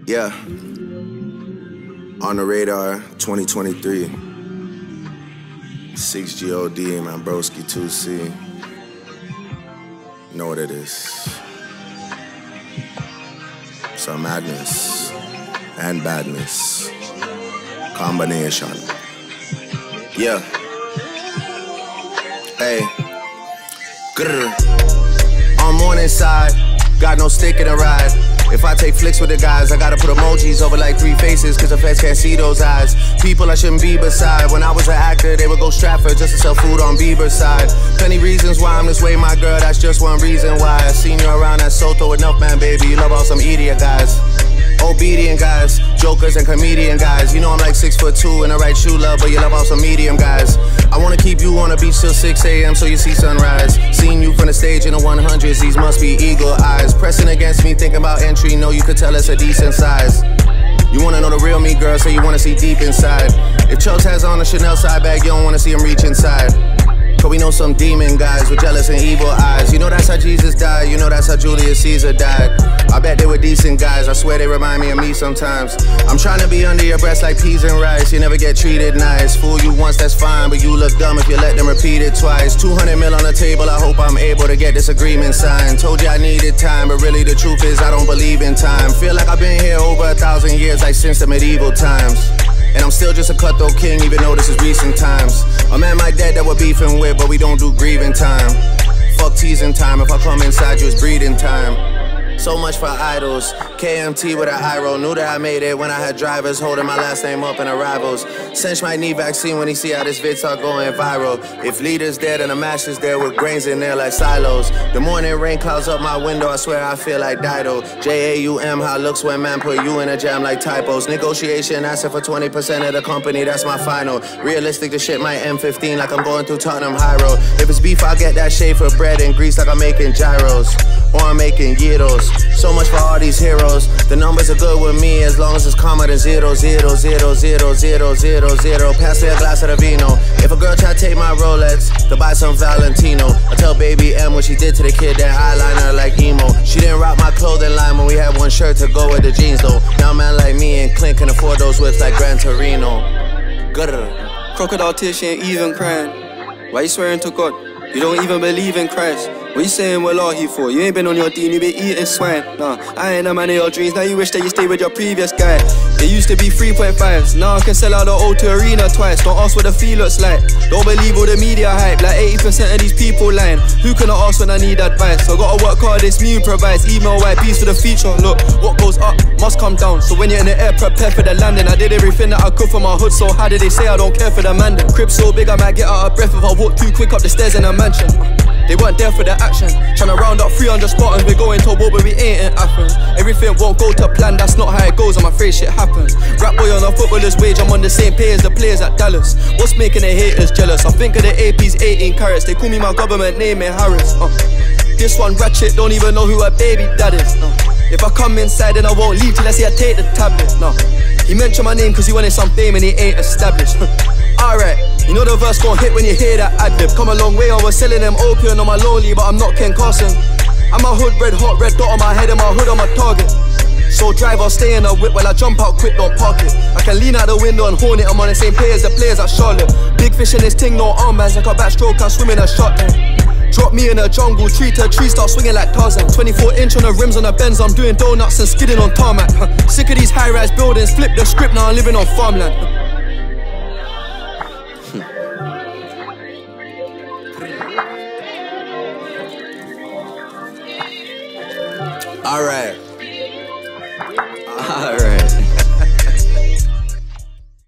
Yeah. On the radar, 2023. 6GOD, man, broski 2C. You know what it is. Some madness and badness. Combination. Yeah. Hey. Grr. On morning side, got no stick in the ride. If I take flicks with the guys, I gotta put emojis over like 3 faces, cause the feds can't see those eyes. People I shouldn't be beside. When I was an actor, they would go Stratford just to sell food on Bieber's side. Plenty reasons why I'm this way, my girl, that's just one reason wwhy. I seen you around at Soto enough, man, baby. You love all some idiot guys. Obedient guys, jokers and comedian guys. You know I'm like 6'2" in the right shoe, love, but you love all some medium guys. I wanna keep you on the beach till 6 AM so you see sunrise. Seen you from the stage in the 100s, these must be eagle eyes. Pressing against me, thinking about entry, know you could tell it's a decent size. You wanna know the real me, girl, so you wanna see deep inside. If Chubbs has on a Chanel side bag, you don't wanna see him reach inside. Cause we know some demon guys with jealous and evil eyes. You know that's how Jesus died, you know that's how Julius Caesar died. I bet they were decent guys, I swear they remind me of me sometimes. I'm trying to be under your breast like peas and rice. You never get treated nice. Fool you once, that's fine, but you look dumb if you let them repeat it twice. 200 mil on the table, I hope I'm able to get this agreement signed. Told you I needed time, but really the truth is I don't believe in time. Feel like I've been here over 1,000 years, like since the medieval times. And I'm still just a cutthroat king, even though this is recent times. A man my dad that we're beefing with, but we don't do grieving time. Fuck teasing time, if I come inside you, it's breeding time. So much for idols, KMT with an eye roll. Knew that I made it when I had drivers holding my last name up in arrivals. Cinch might need vaccine when he see how this vid start going viral. If leaders dead and the masses there with grains in there like silos. The morning rain clouds up my window, I swear I feel like Dido. JAUM, how it looks when man put you in a jam like typos. Negotiation asking for 20% of the company, that's my final. Realistic, the shit might M15 like I'm going through Tottenham High Road. If it's beef, I'll get that shade for bread and grease like I'm making gyros. Or I'm making gyros. So much for all these heroes. The numbers are good with me as long as it's calmer than 0, 0, 0, 0, 0, 0, 0. Pass me a glass of the vino. If a girl try to take my Rolex, to buy some Valentino. I tell baby M what she did to the kid, that eyeliner like emo. She didn't rock my clothing line when we had one shirt to go with the jeans though. Now a man like me and Clint can afford those whips like Gran Torino. Grr. Crocodile tears, she ain't even crying. Why you swearing to God? You don't even believe in Christ. What you saying well are he for? You ain't been on your dean, you been eating swine. Nah, I ain't a man of your dreams. Now you wish that you stayed with your previous guy. They used to be 3.5s, now I can sell out the O2 Arena twice. Don't ask what the fee looks like. Don't believe all the media hype, like 80% of these people lying. Who can I ask when I need advice? I gotta work hard, this me provides. Email YPs for the feature. Look, what goes up must come down. So when you're in the air, prepare for the landing. I did everything that I could for my hood, so how did they say I don't care for the man? The crib so big I might get out of breath if I walk too quick up the stairs in a mansion. They weren't there for the action. Tryna round up 300 Spartans, we're going to war but we ain't in Athens. Everything won't go to plan, that's not how it goes, I'm afraid shit happens. Rap boy on a footballer's wage, I'm on the same pay as the players at Dallas. What's making the haters jealous? I think of the AP's 18 carats, they call me my government name in Harris. This one ratchet, don't even know who her baby dad is. If I come inside then I won't leave till I see I take the tablet. He mentioned my name cause he wanted some fame and he ain't established. Alright, you know the verse gon' hit when you hear that ad-lib. Come a long way, I was selling them opium on my lonely, but I'm not Ken Carson. I'm a hood red, hot red dot on my head and my hood on my target. So drive or stay in a whip while I jump out quick, don't park it. I can lean out the window and horn it, I'm on the same pay as the players at Charlotte. Big fish in this ting, no armbands, like a backstroke, I'm swimming a shot. Drop me in a jungle, tree to tree, start swinging like Tarzan. 24-inch on the rims on the Benz, I'm doing donuts and skidding on tarmac. Sick of these high-rise buildings, flip the script, now I'm living on farmland. Alright.